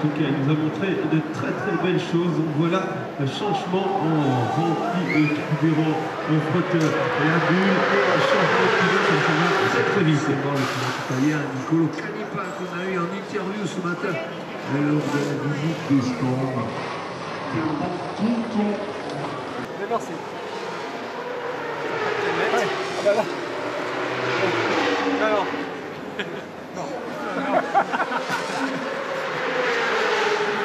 En tout cas, il nous a montré de très belles choses. Donc voilà un changement en rempli de carburant, en frotteur, la bulle et un changement de pilote, ça va très vite. C'est bon, le pilote italien Nicolo Canipa qu'on a eu en interview ce matin lors de la visite des stands. Merci. Ouais. Ah bah là.